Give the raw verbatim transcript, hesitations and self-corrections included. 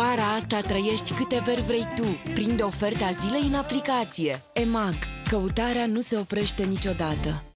Vara asta trăiești câte veri vrei tu. Prinde oferta zilei în aplicație. E M A G. Căutarea nu se oprește niciodată.